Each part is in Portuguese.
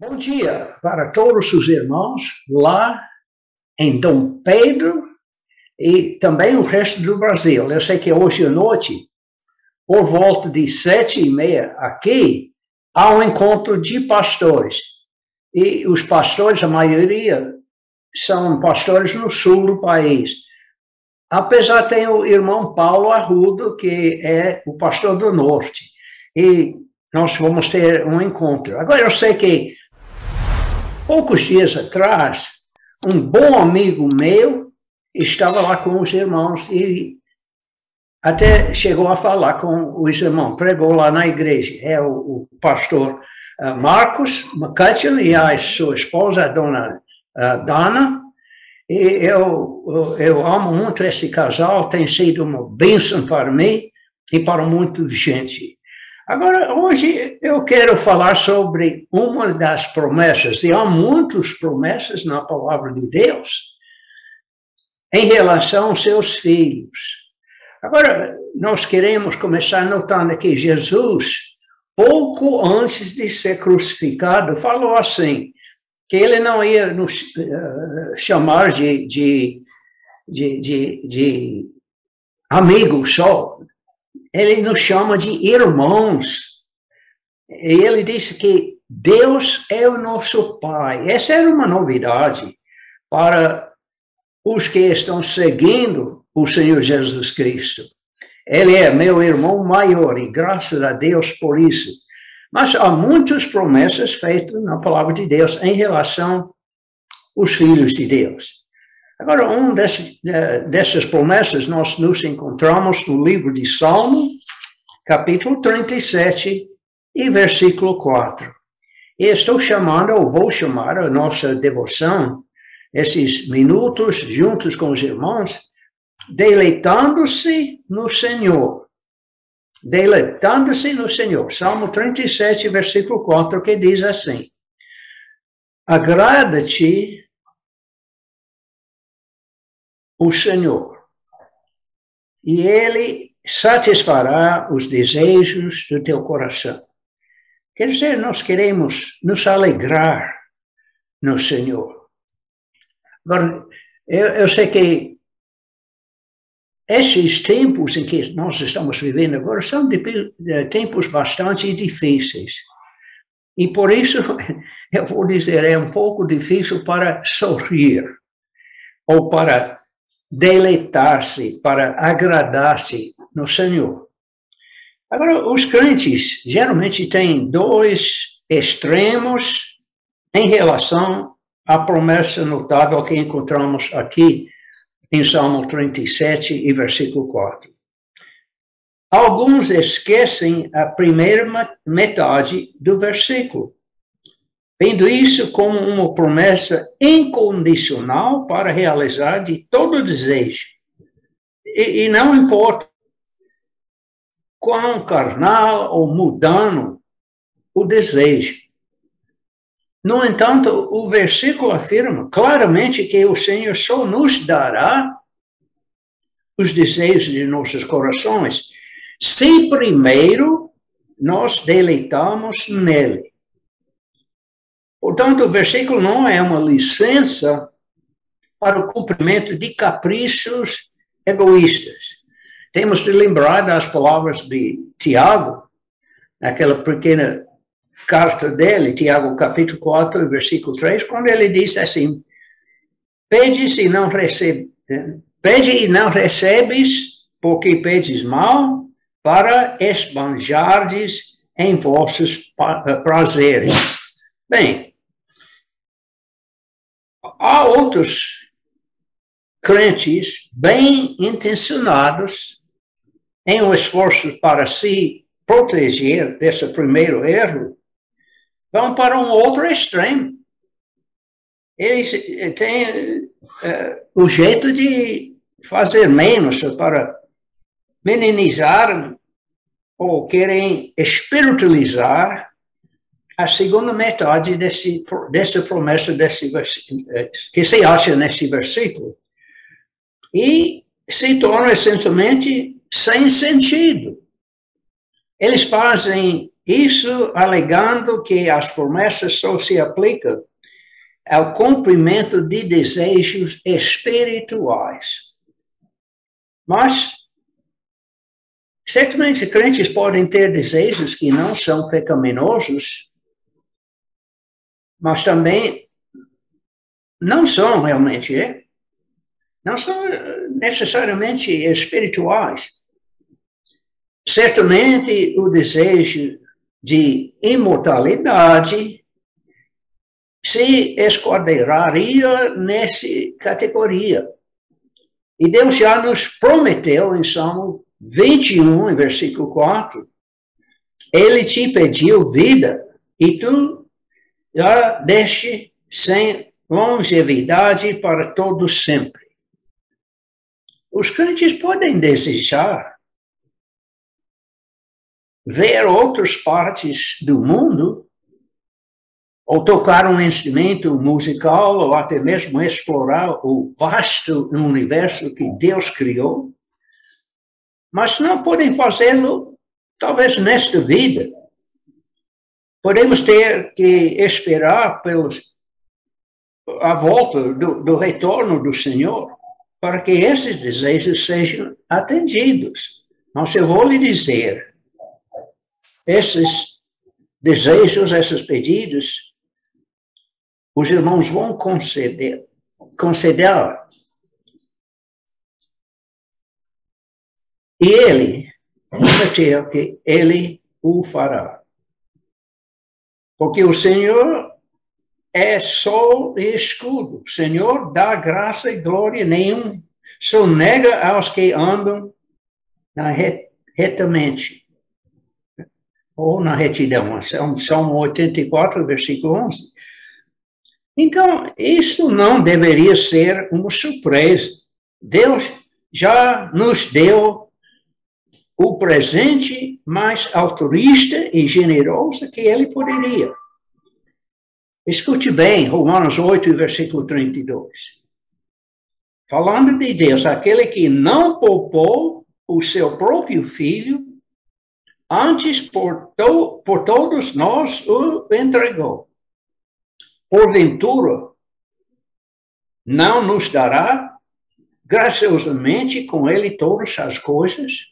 Bom dia para todos os irmãos lá em Dom Pedro e também o resto do Brasil. Eu sei que hoje à noite, por volta de 7h30 aqui, há um encontro de pastores. E os pastores, a maioria, são pastores no sul do país. Apesar, tem o irmão Paulo Arrudo, que é o pastor do norte. E nós vamos ter um encontro. Agora, eu sei que poucos dias atrás, um bom amigo meu estava lá com os irmãos e até chegou a falar com os irmãos, pregou lá na igreja. É o pastor Marcos McCutcheon e a sua esposa, a dona Dana. E eu amo muito esse casal, tem sido uma bênção para mim e para muita gente. Agora, hoje eu quero falar sobre uma das promessas, e há muitas promessas na palavra de Deus em relação aos seus filhos. Agora, nós queremos começar notando que Jesus, pouco antes de ser crucificado, falou assim, que ele não ia nos chamar de amigos só. Ele nos chama de irmãos. E ele disse que Deus é o nosso Pai. Essa era uma novidade para os que estão seguindo o Senhor Jesus Cristo. Ele é meu irmão maior e graças a Deus por isso. Mas há muitas promessas feitas na palavra de Deus em relação aos filhos de Deus. Agora, uma dessas promessas nós nos encontramos no livro de Salmo, capítulo 37 e versículo 4. E estou chamando, ou vou chamar a nossa devoção, esses minutos juntos com os irmãos, deleitando-se no Senhor. Deleitando-se no Senhor. Salmo 37, versículo 4, que diz assim: agrada-te o Senhor, e Ele satisfará os desejos do teu coração. Quer dizer, nós queremos nos alegrar no Senhor. Agora, eu sei que esses tempos em que nós estamos vivendo agora são tempos bastante difíceis. E por isso, eu vou dizer, é um pouco difícil para sorrir, ou para deleitar-se, para agradar-se no Senhor. Agora, os crentes geralmente têm dois extremos em relação à promessa notável que encontramos aqui em Salmo 37 e versículo 4. Alguns esquecem a primeira metade do versículo, vendo isso como uma promessa incondicional para realizar de todo desejo. E não importa quão carnal ou mundano o desejo. No entanto, o versículo afirma claramente que o Senhor só nos dará os desejos de nossos corações se primeiro nós deleitamos nele. Portanto, o versículo não é uma licença para o cumprimento de caprichos egoístas. Temos de lembrar das palavras de Tiago, naquela pequena carta dele, Tiago capítulo 4, versículo 3, quando ele diz assim: pede e não recebes, porque pedes mal, para esbanjardes em vossos prazeres. Bem, há outros crentes bem intencionados em um esforço para se proteger desse primeiro erro, vão para um outro extremo. Eles têm o jeito de fazer menos para minimizar ou querem espiritualizar a segunda metade dessa promessa que se acha nesse versículo. E se torna essencialmente sem sentido. Eles fazem isso alegando que as promessas só se aplicam ao cumprimento de desejos espirituais. Mas, certamente, crentes podem ter desejos que não são pecaminosos, mas também não são realmente, não são necessariamente espirituais. Certamente, o desejo de imortalidade se esquadraria nessa categoria. E Deus já nos prometeu em Salmo 21, em versículo 4, Ele te pediu vida e tu já deste sem longevidade para todo sempre. Os crentes podem desejar ver outras partes do mundo, ou tocar um instrumento musical, ou até mesmo explorar o vasto universo que Deus criou, mas não podem fazê-lo, talvez, nesta vida. Podemos ter que esperar a volta do retorno do Senhor, para que esses desejos sejam atendidos. Mas eu vou lhe dizer, esses desejos, esses pedidos, os irmãos vão conceder. E Ele prometeu que Ele o fará. Porque o Senhor é sol e escudo. O Senhor dá graça e glória, nenhum sonega aos que andam retamente. Ou na retidão. Salmo 84, versículo 11. Então, isso não deveria ser uma surpresa. Deus já nos deu o presente mais altruísta e generoso que Ele poderia. Escute bem, Romanos 8, versículo 32. Falando de Deus, aquele que não poupou o seu próprio Filho, antes por todos nós o entregou. Porventura, não nos dará graciosamente com Ele todas as coisas?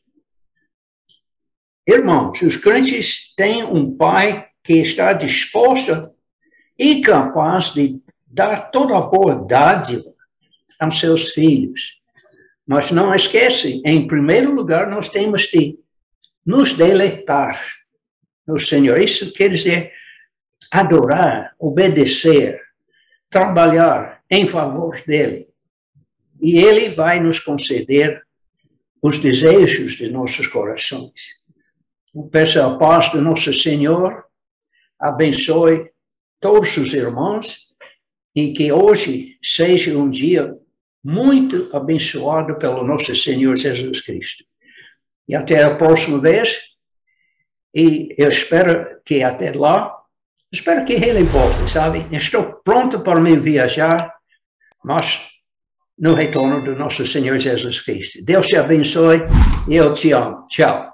Irmãos, os crentes têm um Pai que está disposto e capaz de dar toda a boa dádiva aos seus filhos. Mas não esquece, em primeiro lugar, nós temos de nos deleitar no Senhor. Isso quer dizer adorar, obedecer, trabalhar em favor dele. E ele vai nos conceder os desejos de nossos corações. Eu peço a paz do nosso Senhor, abençoe todos os irmãos e que hoje seja um dia muito abençoado pelo nosso Senhor Jesus Cristo. E até a próxima vez, e eu espero que até lá, espero que ele volte, sabe? Estou pronto para me viajar, mas no retorno do nosso Senhor Jesus Cristo. Deus te abençoe e eu te amo. Tchau.